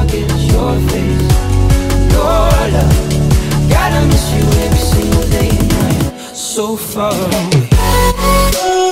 at your face, your love. Gotta miss you every single day and night, so far away.